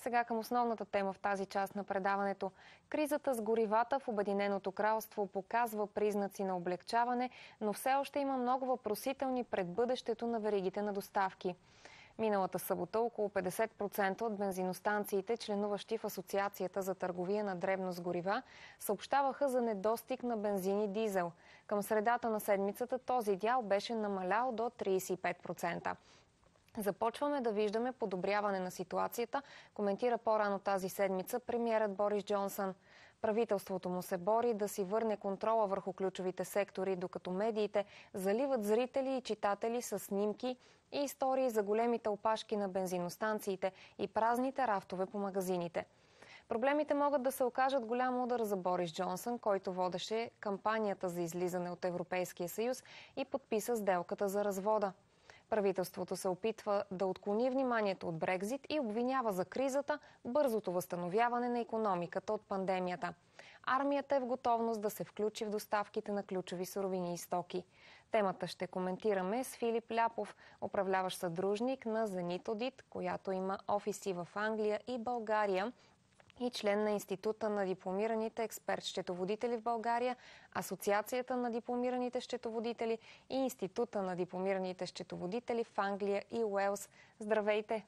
Сега към основната тема в тази част на предаването. Кризата с горивата в Обединеното кралство показва признаци на облегчаване, но все още има много въпросителни пред бъдещето на веригите на доставки. Миналата събота около 50% от бензиностанциите, членуващи в Асоциацията за търговия на дребно с горива, съобщаваха за недостиг на бензин и дизел. Към средата на седмицата този дял беше намалял до 35%. Започваме да виждаме подобряване на ситуацията, коментира по-рано тази седмица премиерът Борис Джонсън. Правителството му се бори да си върне контрола върху ключовите сектори, докато медиите заливат зрители и читатели с снимки и истории за големите опашки на бензиностанциите и празните рафтове по магазините. Проблемите могат да се окажат голям удар за Борис Джонсън, който водеше кампанията за излизане от Европейския съюз и подписа сделката за развода. Правителството се опитва да отклони вниманието от Брекзит и обвинява за кризата бързото възстановяване на икономиката от пандемията. Армията е в готовност да се включи в доставките на ключови суровини и стоки. Темата ще коментираме с Филип Ляпов, управляващ съдружник на Зенит Одит, която има офиси в Англия и България, и член на Института на дипломираните експерт-счетоводители в България, Асоциацията на дипломираните счетоводители и Института на дипломираните счетоводители в Англия и Уелс. Здравейте!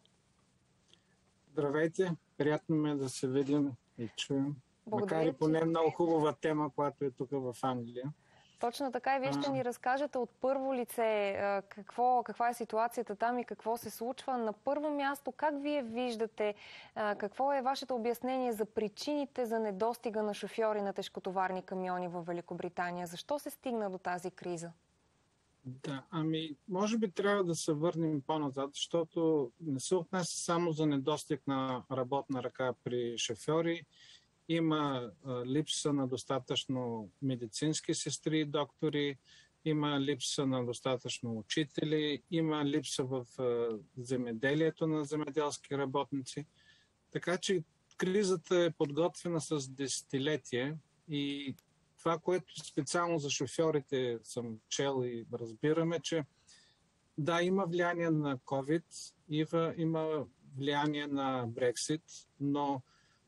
Здравейте! Приятно ме да се видим и чуем. Благодаря, макар и поне много хубава тема, която е тук в Англия. Точно така, и вие ще ни разкажете от първо лице каква е ситуацията там и какво се случва. На първо място, как вие виждате, какво е вашето обяснение за причините за недостига на шофьори на тежкотоварни камиони в Великобритания? Защо се стигна до тази криза? Да, може би трябва да се върнем по-назад, защото не се отнася само за недостиг на работна ръка при шофьори. Има липса на достатъчно медицински сестри и доктори, има липса на достатъчно учители, има липса в земеделието на земеделски работници. Така че кризата е подготвена с десетилетие и това, което специално за шофьорите съм чел и разбираме, че да, има влияние на COVID, има влияние на Брексит, но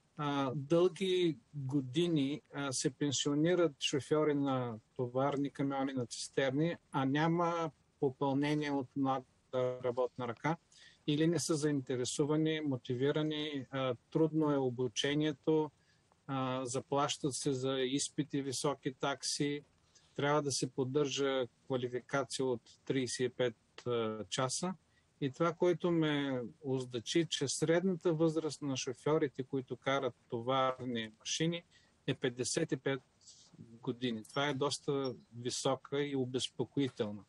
дълги години се пенсионират шофьори на товарни камиони, на цистерни, а няма попълнение от млада работна ръка или не са заинтересувани, мотивирани, трудно е обучението, заплащат се за изпити, високи такси, трябва да се поддържа квалификация от 35 часа. И това, което ме оздачи, че средната възраст на шофьорите, които карат товарни машини, е 55 години. Това е доста висока и обезпокоителна.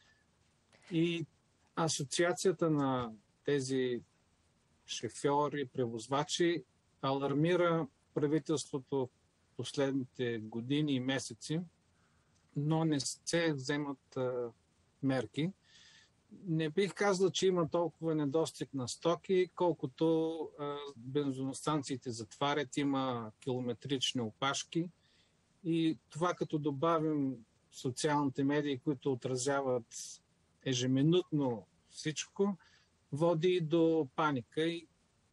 И асоциацията на тези шофьори, превозвачи алармира правителството в последните години и месеци, но не се вземат мерки. Не бих казал, че има толкова недостиг на стоки, колкото бензиностанциите затварят, има километрични опашки. И това, като добавим социалните медии, които отразяват ежеминутно всичко, води до паника. И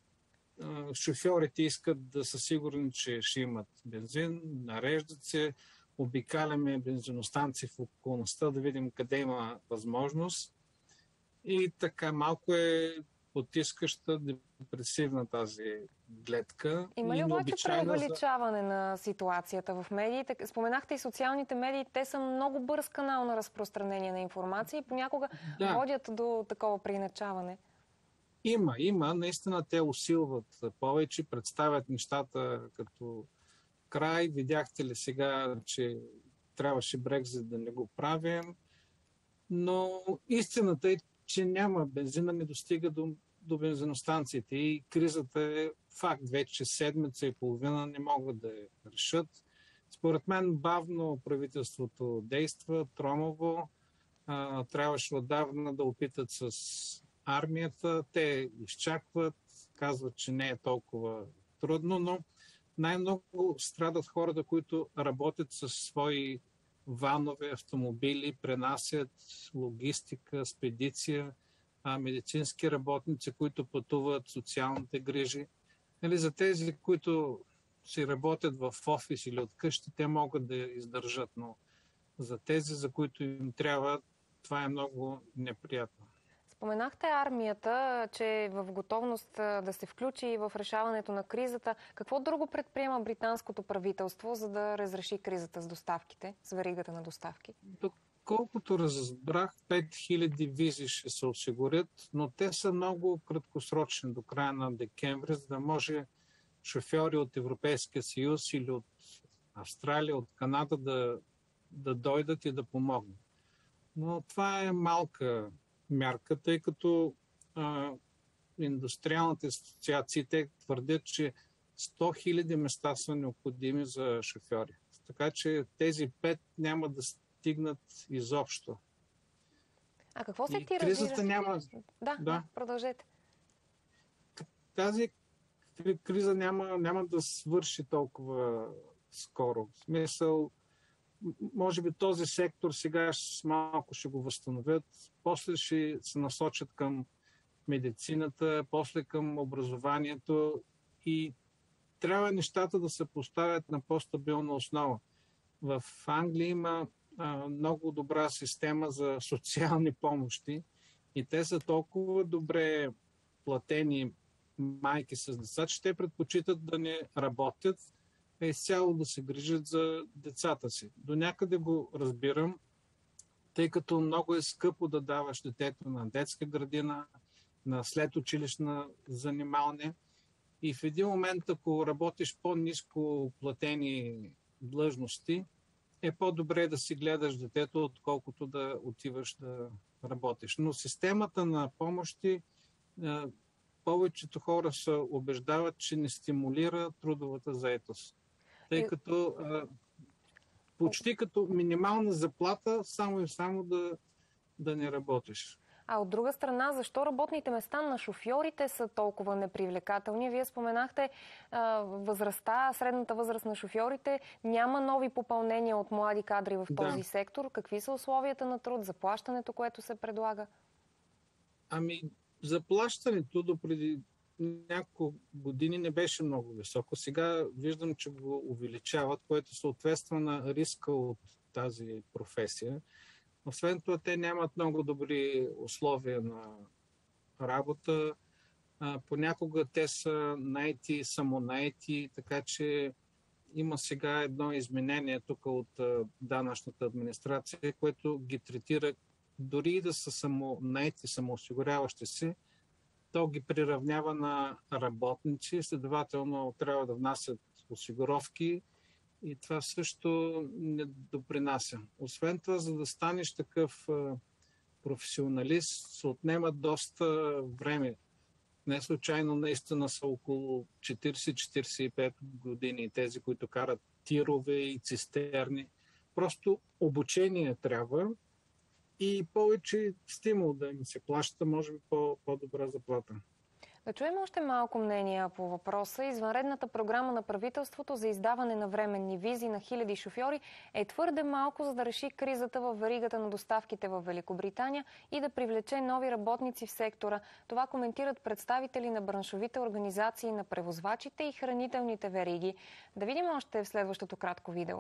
шофьорите искат да са сигурни, че ще имат бензин, нареждат се, обикаляме бензиностанции в околността да видим къде има възможност. И така малко е потискаща, депресивна тази гледка. Има ли обаче преувеличаване на ситуацията в медиите? Споменахте и социалните медии, те са много бърз канал на разпространение на информация и понякога водят до такова преиначаване. Има. Наистина те усилват повече, представят нещата като край. Видяхте ли сега, че трябваше Брекзит да не го правим? Но истината е, че няма бензина, не достига до бензиностанциите и кризата е факт. Вече седмица и половина не могат да я решат. Според мен бавно правителството действа, тромаво. Трябваше отдавна да опитат с армията. Те изчакват, казват, че не е толкова трудно, но най-много страдат хората, които работят със свои ванове, автомобили, пренасят логистика, спедиция, медицински работници, които пътуват, социалните грижи. Нали, за тези, които си работят в офис или от къщи, те могат да издържат, но за тези, за които им трябва, това е много неприятно. Споменахте армията, че е в готовност да се включи в решаването на кризата. Какво друго предприема британското правителство, за да разреши кризата с доставките, с веригата на доставки? Колкото разбрах, 5000 визи ще се осигурят, но те са много краткосрочни до края на декември, за да може шофьори от Европейския съюз или от Австралия, от Канада да дойдат и да помогнат. Но това е малка мярка, тъй като индустриалните асоциации те твърдят, че 100 000 места са необходими за шофьори. Така че тези 5 няма да стигнат изобщо. А какво се тиражира? Кризата няма... Да, продължете. Тази криза няма да свърши толкова скоро. В смисъл, може би този сектор сега малко ще го възстановят, после ще се насочат към медицината, после към образованието и трябва нещата да се поставят на по-стабилна основа. В Англия има много добра система за социални помощи и те са толкова добре платени майки с деца, че те предпочитат да не работят, а изцяло да се грижат за децата си. До някъде го разбирам, тъй като много е скъпо да даваш детето на детска градина, на следучилищна занималне и в един момент, ако работиш по-ниско платени длъжности, е по-добре да си гледаш детето, отколкото да отиваш да работиш. Но системата на помощи, повечето хора се убеждават, че не стимулира трудовата заетост. Тъй като почти като минимална заплата, само и само да не работиш. А от друга страна, защо работните места на шофьорите са толкова непривлекателни? Вие споменахте възрастта, средната възраст на шофьорите. Няма нови попълнения от млади кадри в този сектор. Какви са условията на труд, заплащането, което се предлага? Заплащането допреди няколко години не беше много високо. Сега виждам, че го увеличават, което съответства на риска от тази професия. Освен това, те нямат много добри условия на работа. Понякога те са наети, самонаети, така че има сега едно изменение тук от данъчната администрация, което ги третира, дори и да са самонаети, самоосигуряващи се, то ги приравнява на работници, следователно трябва да внасят осигуровки и това също не допринася. Освен това, за да станеш такъв професионалист, се отнема доста време. Не случайно наистина са около 40-45 години тези, които карат тирове и цистерни. Просто обучение трябва и повече стимул да им се плаща, може би по-добра заплата. Да чуем още малко мнения по въпроса. Извънредната програма на правителството за издаване на временни визи на хиляди шофьори е твърде малко, за да реши кризата във веригата на доставките в Великобритания и да привлече нови работници в сектора. Това коментират представители на браншовите организации на превозвачите и хранителните вериги. Да видим още в следващото кратко видео.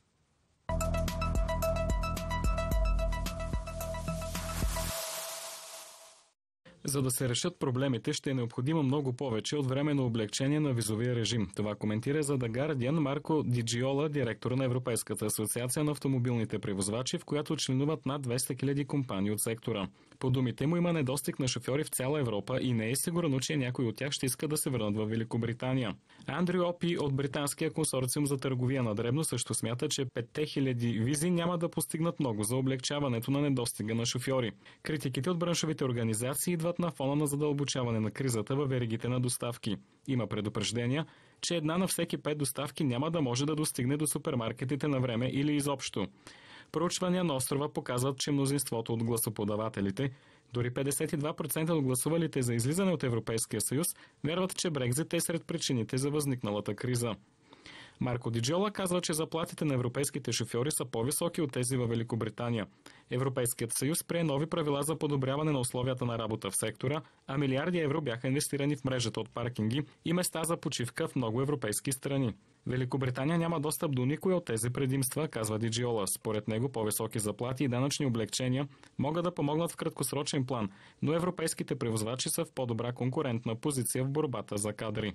За да се решат проблемите, ще е необходимо много повече от временно облегчение на визовия режим. Това коментира за The Guardian Марко Диджиола, директор на Европейската асоциация на автомобилните превозвачи, в която членуват над 200 000 компании от сектора. По думите му има недостиг на шофьори в цяла Европа и не е сигурно, че някой от тях ще иска да се върнат в Великобритания. Андрю Опи от британския консорциум за търговия на дребно също смята, че 5000 визи няма да постигнат много за облегчаването на недостига на шофьори. Критиките от браншовите организации идват на фона на задълбочаване на кризата във веригите на доставки. Има предупреждения, че една на всеки 5 доставки няма да може да достигне до супермаркетите на време или изобщо. Проучвания на острова показват, че мнозинството от гласоподавателите, дори 52% от гласувалите за излизане от Европейския съюз, вярват, че Брекзит е сред причините за възникналата криза. Марко Диджола казва, че заплатите на европейските шофьори са по-високи от тези във Великобритания. Европейският съюз прие нови правила за подобряване на условията на работа в сектора, а милиарди евро бяха инвестирани в мрежата от паркинги и места за почивка в много европейски страни. Великобритания няма достъп до никой от тези предимства, казва Диджиола. Според него по-високи заплати и данъчни облекчения могат да помогнат в краткосрочен план, но европейските превозвачи са в по-добра конкурентна позиция в борбата за кадри.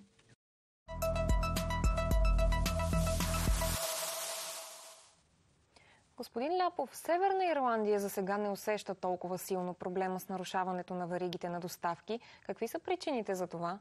Господин Ляпов, Северна Ирландия за сега не усеща толкова силно проблема с нарушаването на веригите на доставки. Какви са причините за това?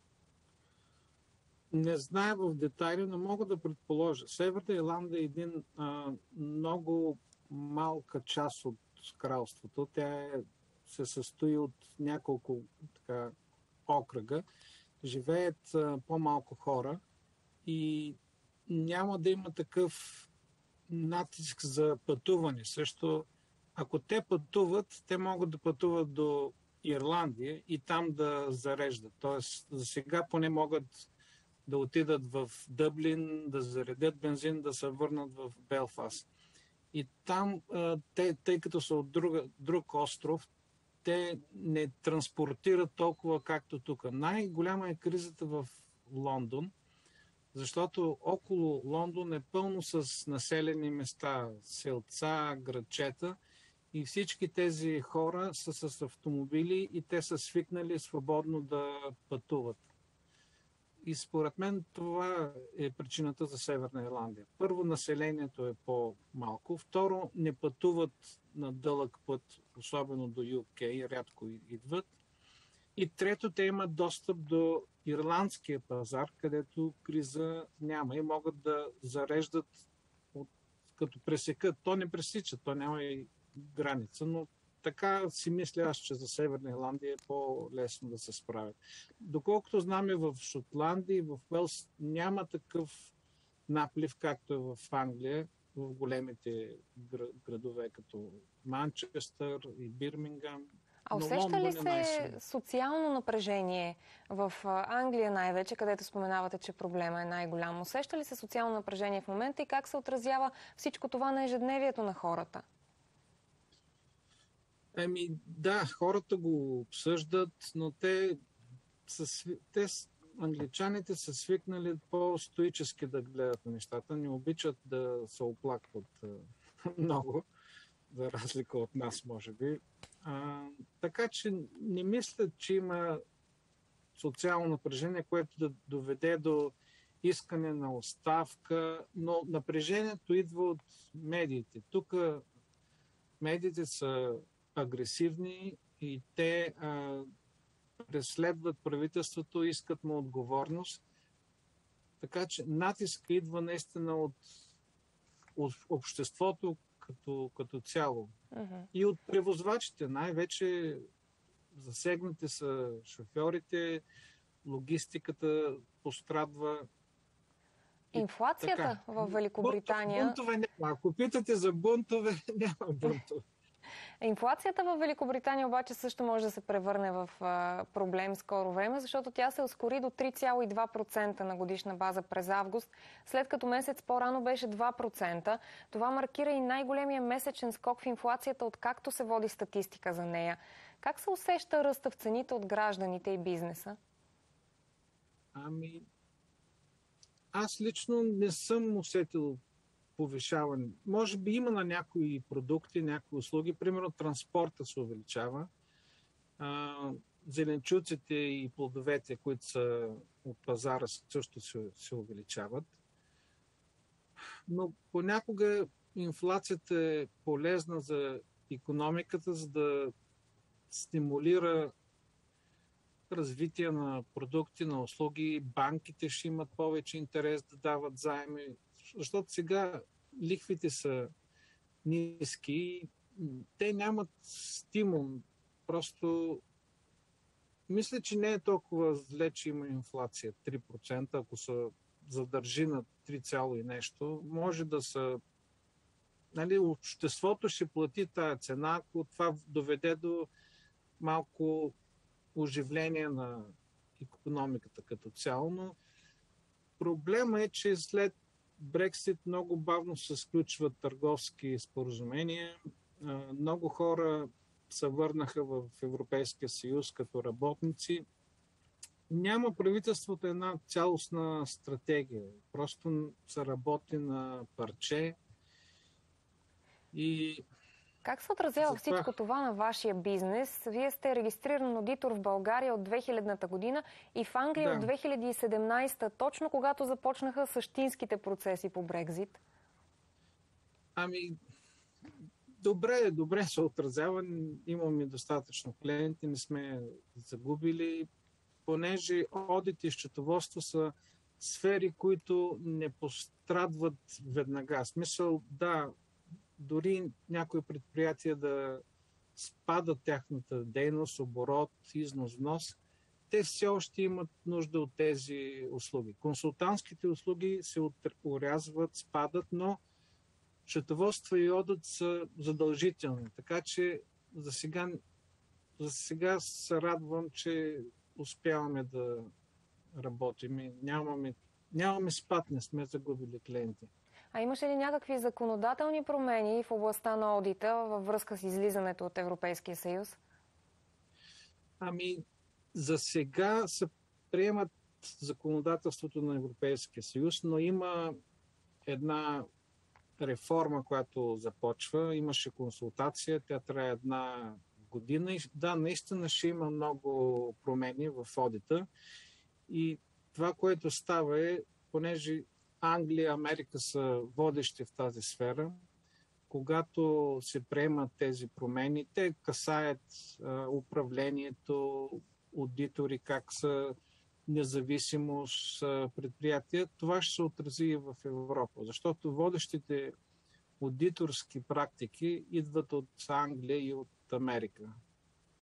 Не знае в детайли, но мога да предположа. Северна Ирландия е един много малка част от кралството. Се състои от няколко окръга. Живеят по-малко хора и няма да има такъв натиск за пътуване. Също, ако те пътуват, те могат да пътуват до Ирландия и там да зареждат. Тоест, за сега поне могат да отидат в Дъблин, да заредят бензин, да се върнат в Белфаст. И там, тъй като са от друг остров, те не транспортират толкова както тук. Най-голяма е кризата в Лондон, защото около Лондон е пълно с населени места, селца, градчета и всички тези хора са с автомобили и те са свикнали свободно да пътуват. И според мен това е причината за Северна Ирландия. Първо, населението е по-малко. Второ, не пътуват на дълъг път, особено до UK, рядко идват. И трето, те имат достъп до ирландския пазар, където криза няма и могат да зареждат като пресекат. То не пресича, то няма и граница, но така си мисля аз, че за Северна Ирландия е по-лесно да се справят. Доколкото знаме, в Шотландия и в Уелс няма такъв наплив, както е в Англия, в големите градове, като Манчестър и Бирмингам. А усеща ли се социално напрежение в Англия най-вече, където споменавате, че проблема е най-голям? Усеща ли се социално напрежение в момента и как се отразява всичко това на ежедневието на хората? Да, хората го обсъждат, но англичаните са свикнали по-стоически да гледат на нещата, не обичат да се оплакват много, за разлика от нас, може би. Така че не мисля, че има социално напрежение, което да доведе до искане на оставка, но напрежението идва от медиите. Тук медиите са агресивни и те преследват правителството, искат му отговорност. Така че натиск идва наистина от обществото като цяло. И от превозвачите. Най-вече засегнати са шофьорите, логистиката пострадва. Инфлацията в Великобритания... Бунтове няма. Ако питате за бунтове, няма бунтове. Инфлацията в Великобритания обаче също може да се превърне в проблем скоро време, защото тя се ускори до 3,2% на годишна база през август, след като месец по-рано беше 2%. Това маркира и най-големия месечен скок в инфлацията, откакто се води статистика за нея. Как се усеща ръста в цените от гражданите и бизнеса? Аз лично не съм усетил повишаване. Може би има на някои продукти, някои услуги. Примерно транспорта се увеличава. Зеленчуците и плодовете, които са от пазара, също се увеличават. Но понякога инфлацията е полезна за икономиката, за да стимулира развитие на продукти, на услуги. Банките ще имат повече интерес да дават заеми. Защото сега лихвите са ниски, те нямат стимул. Просто мисля, че не е толкова зле, че има инфлация 3%, ако се задържи на 3, и нещо. Може да са... обществото ще плати тая цена, ако това доведе до малко оживление на икономиката като цяло, но проблема е, че след Брексит много бавно се сключват търговски споразумения. Много хора се върнаха в Европейския съюз като работници. Няма правителството една цялостна стратегия. Просто се работи на парче. И как се отразява всичко това на вашия бизнес? Вие сте регистриран аудитор в България от 2000-та година и в Англия от 2017-та, точно когато започнаха същинските процеси по Брекзит. Ами, добре се отразява. Имаме достатъчно клиенти, не сме загубили, понеже одит и счетоводство са сфери, които не пострадват веднага. В смисъл, да, дори някои предприятия да спадат тяхната дейност, оборот, износ, внос, те все още имат нужда от тези услуги. Консултантските услуги се урязват, спадат, но счетоводство и одит са задължителни. Така че за сега се радвам, че успяваме да работим и нямаме спад, не сме загубили клиенти. А имаше ли някакви законодателни промени в областта на одита във връзка с излизането от Европейския съюз? Ами, за сега се приемат законодателството на Европейския съюз, но има една реформа, която започва. Имаше консултация, тя трае една година и да, наистина ще има много промени в одита. И това, което става е, понеже Англия, Америка са водещи в тази сфера, когато се приемат тези промени, те касаят управлението, аудитори, как са независимост, предприятия. Това ще се отрази и в Европа, защото водещите аудиторски практики идват от Англия и от Америка.